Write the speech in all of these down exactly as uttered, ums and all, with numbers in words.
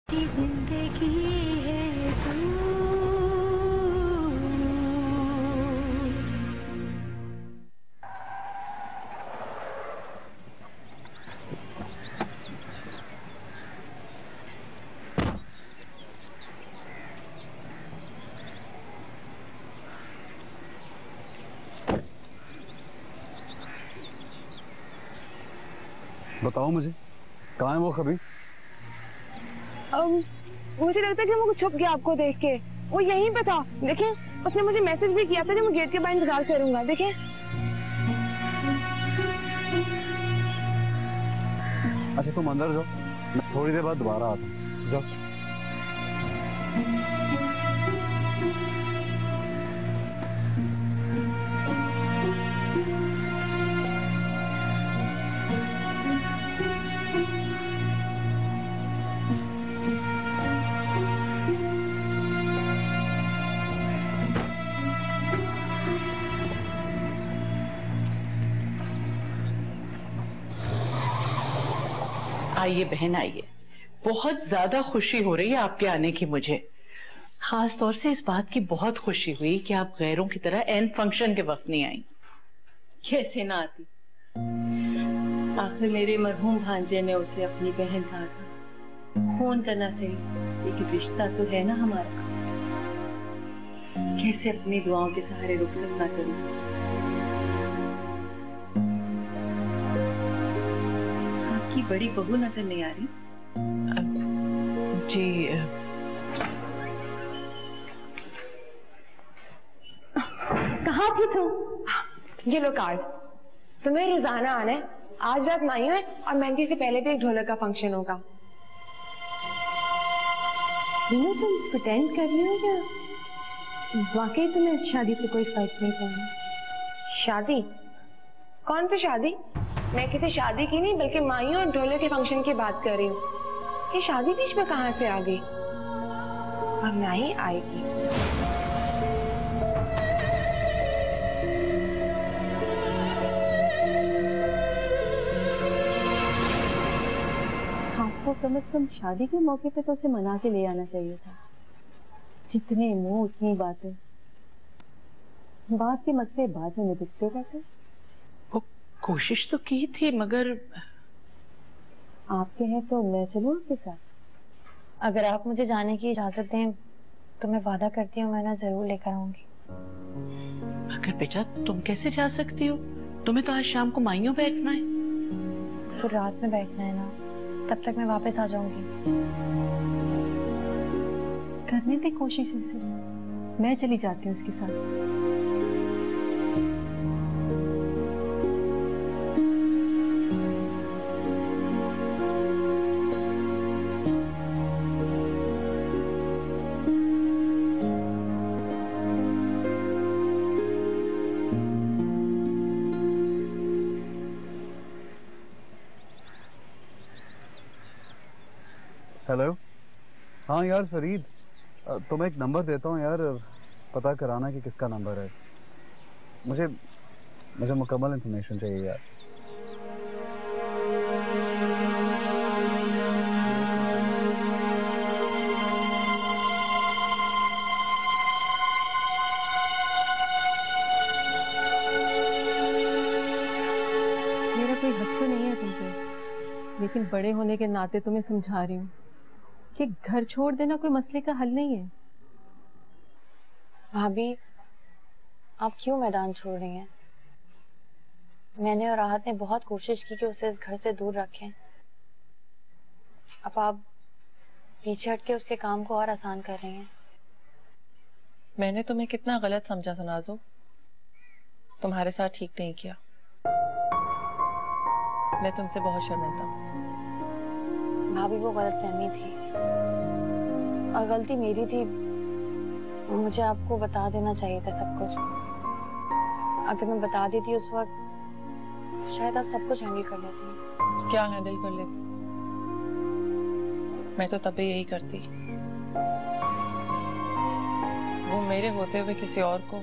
जिंदगी है तू। बताओ मुझे, कहाँ है वो खबीर? um, मुझे लगता है कि वो छुप गया आपको देख के। वो यहीं पे था, देखें। उसने मुझे मैसेज भी किया था कि मैं गेट के बाहर इंतजार करूंगा, देखें। अच्छा तुम अंदर जाओ, मैं थोड़ी देर बाद दोबारा आता हूँ। जाओ। आइए बहन आइए, बहुत ज्यादा खुशी हो रही है आपके आने की मुझे। खास तौर से इस बात की बहुत खुशी हुई कि आप गैरों की तरह एन फंक्शन के वक्त नहीं आई। कैसे ना आती, आखिर मेरे मरहूम भांजे ने उसे अपनी बहन कहा था। फोन करना सही, लेकिन रिश्ता तो है ना हमारा। कैसे अपनी दुआओं के सहारे रुखसत ना करूं। आपकी बड़ी बहू नजर नहीं आ रही? जी कहाँ थी तुम? ये लो कार्ड। तुम्हें रोजाना आना है। आज रात माइयों है और मेहंदी से पहले भी एक ढोलक का फंक्शन होगा। मीनू तुम प्रिटेंड कर रही हो क्या? वाकई तुम्हें शादी से कोई फर्क नहीं पड़ना? शादी? कौन सी शादी? मैं किसी शादी की नहीं बल्कि माइयों और ढोलक के फंक्शन की बात कर रही हूँ। ये शादी बीच में कहाँ से आ गई? अब माई आएगी। आपको कम से कम शादी के मौके पे तो उसे मना के ले आना चाहिए था। जितने मुंह उतनी बातें, बात के मसले बाद में निपटते रहते। वो कोशिश तो की थी, मगर आपके हैं तो मैं चलूं आपके साथ? अगर आप मुझे जाने की इजाजत दें तो मैं वादा करती हूँ मैं ना जरूर लेकर आऊंगी। मगर बेटा तुम कैसे जा सकती हो? तुम्हें तो आज शाम को माइयों बैठना है। तो रात में बैठना है ना, तब तक मैं वापस आ जाऊंगी। करने दे कोशिश से, मैं चली जाती हूँ उसके साथ। हेलो। हाँ यार फरीद, तुम्हें एक नंबर देता हूँ यार, पता कराना कि किसका नंबर है। मुझे मुझे मुकम्मल इंफॉर्मेशन चाहिए यार। मेरा कोई हक तो नहीं है तुम पे, लेकिन बड़े होने के नाते तुम्हें समझा रही हूँ कि घर छोड़ देना कोई मसले का हल नहीं है। भाभी, आप क्यों मैदान छोड़ रही हैं? मैंने और राहत ने बहुत कोशिश की कि उसे इस घर से दूर रखें। अब आप पीछे हट के उसके काम को और आसान कर रही हैं। मैंने तुम्हें कितना गलत समझा सनाजो, तुम्हारे साथ ठीक नहीं किया। मैं तुमसे बहुत शर्मिंदा हूँ। भाभी वो गलतफहमी थी और गलती मेरी थी। मुझे आपको बता देना चाहिए था सब कुछ। अगर मैं बता देती उस वक्त तो शायद आप सब कुछ हैंडल कर लेती। क्या हैंडल कर लेती? मैं तो तब भी यही करती। वो मेरे होते हुए किसी और को,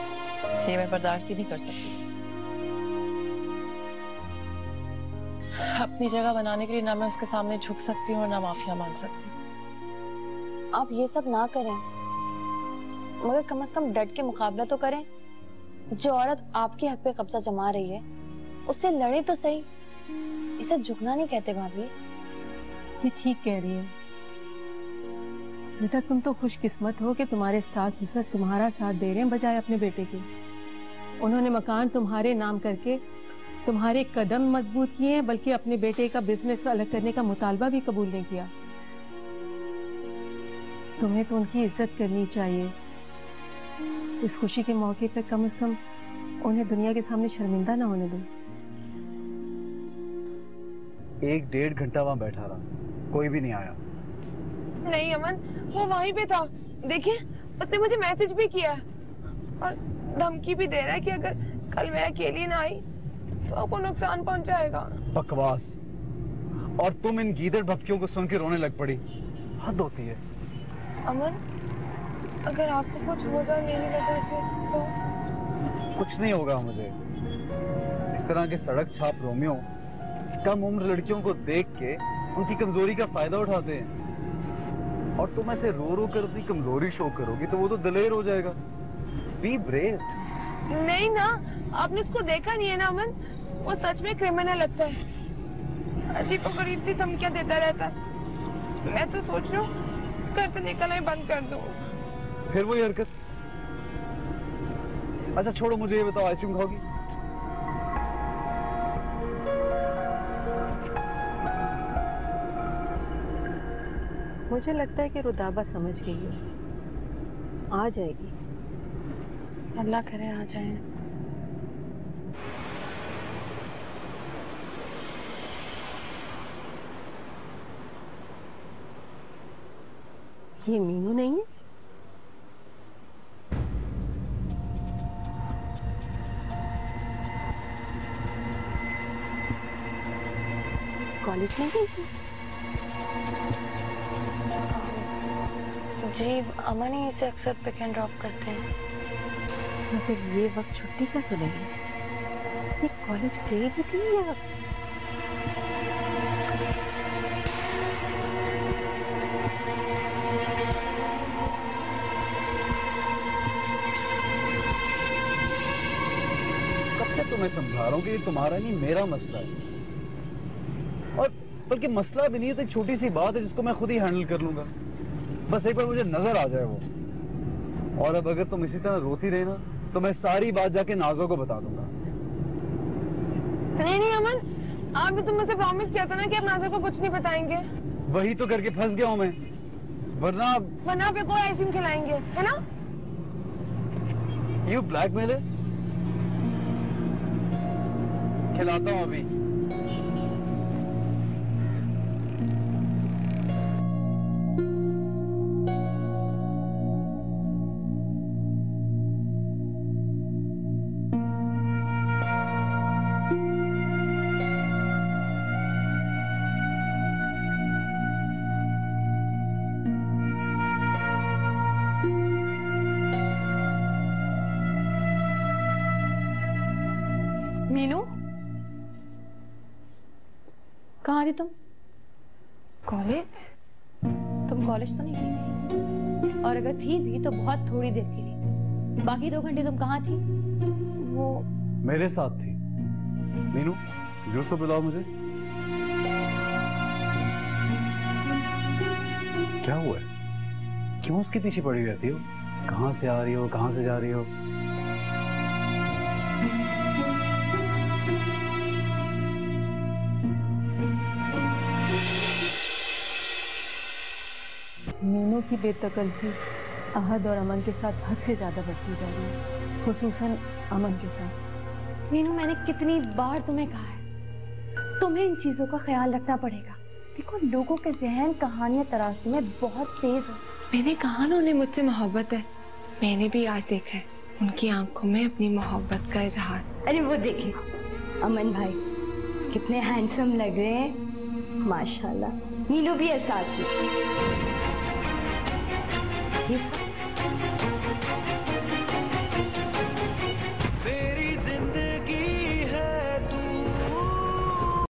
ये मैं बर्दाश्त ही नहीं कर सकती। अपनी जगह बनाने के लिए ना मैं उसके सामने झुक सकती हूँ और ना माफिया मांग सकती हूँ। आप ये सब ना करें, मगर कम से कम डट के मुकाबला तो करें। जो औरत आपके हक पे कब्जा जमा रही है उससे लड़े तो सही। इसे झुकना नहीं कहते भाभी। ये ठीक कह रही है बेटा, तुम तो खुशकिस्मत हो कि तुम्हारे सास ससुर तुम्हारा साथ दे रहे हैं बजाय अपने बेटे के। उन्होंने मकान तुम्हारे नाम करके तुम्हारे कदम मजबूत किए हैं, बल्कि अपने बेटे का बिजनेस अलग करने का मुतालबा भी कबूल नहीं किया। तुम्हें तो उनकी इज्जत करनी चाहिए। इस खुशी के मौके पर कम से कम उन्हें दुनिया के सामने शर्मिंदा ना होने दो। एक डेढ़ घंटा वहां बैठा रहा, कोई भी नहीं आया। नहीं अमन, वो वहीं पे था। देखिए उसने मुझे मैसेज भी किया और धमकी भी दे रहा है कि अगर कल मैं अकेली ना आई तो आपको नुकसान पहुंचाएगा। बकवास। और तुम इन गीदड़ भपकियों को सुन के रोने लग पड़ी। हद होती है। अमन, अगर आपको कुछ हो जाए मेरी वजह से तो? कुछ नहीं होगा मुझे। इस तरह के सड़क छाप रोमियो कम उम्र लड़कियों को देख के उनकी कमजोरी का फायदा उठाते हैं, और तुम ऐसे रो रो कर अपनी कमजोरी शो करोगी तो वो तो दिलेर हो जाएगा। Be brave. नहीं ना, आपने उसको देखा नहीं है ना अमन, वो सच में क्रिमिनल लगता है। अजीब और गरीब सी धमकियां देता रहता है। मैं तो सोच रही हूँ घर से निकलना ही बंद कर दूँ। फिर वही हरकत। अच्छा छोड़ो, मुझे ये बताओ, आइसक्रीम खाओगी? मुझे लगता है कि रुदाबा समझ गई है, आ जाएगी। अल्लाह करे आ जाए। ये मीनू नहीं है? कॉलेज नहीं गई थी? जी अमन ही इसे अक्सर पिक एंड ड्रॉप करते हैं। तो फिर ये वक्त छुट्टी का तो नहीं? ये कॉलेज गई भी थी या? कब से तुम्हें समझा रहा हूँ कि ये तुम्हारा नहीं मेरा मसला है, और बल्कि मसला भी नहीं है तो एक छोटी सी बात है जिसको मैं खुद ही हैंडल कर लूंगा। बस एक बार मुझे नजर आ जाए वो। और अब अगर तुम इसी तरह रोती रही ना तो मैं सारी बात जाके नाज़ो को बता दूंगा। नहीं नहीं अमन, आपने तो मुझसे प्रॉमिस किया था ना कि आप नाज़ो को कुछ नहीं बताएंगे। वही तो करके फंस गया हूं मैं, वरना वरना पे कोई आइसक्रीम खिलाएंगे, है ना? यू ब्लैकमेल है। खिलाता हूं अभी। मीनू, कहाँ थी तुम? कॉलेज? तुम कॉलेज तो नहीं गई थी, और अगर थी भी तो बहुत थोड़ी देर के लिए। बाकी दो घंटे तुम कहाँ थी? वो मेरे साथ थी। मीनू, जूस तो पिलाओ मुझे। क्या हुआ है? क्यों उसके पीछे पड़ी रहती हो? कहाँ से आ रही हो, कहाँ से जा रही हो? मीनू की बेतकल्लफी अहद और अमन के साथ हद से ज्यादा बढ़ती जा रही है, खुसूसन अमन के साथ। मीनू, मैंने कितनी बार तुम्हें कहा है, तुम्हें इन चीजों का ख्याल रखना पड़ेगा। देखो, लोगों के जहन कहानियां तराशने में बहुत तेज हो। मैंने कहा ना उन्हें मुझसे मोहब्बत है। मैंने भी आज देखा है उनकी आंखों में अपनी मोहब्बत का इजहार। अरे वो देखिए अमन भाई कितने हैंडसम लग रहे हैं, माशाल्लाह। मीनू भी है साथ में। ये सब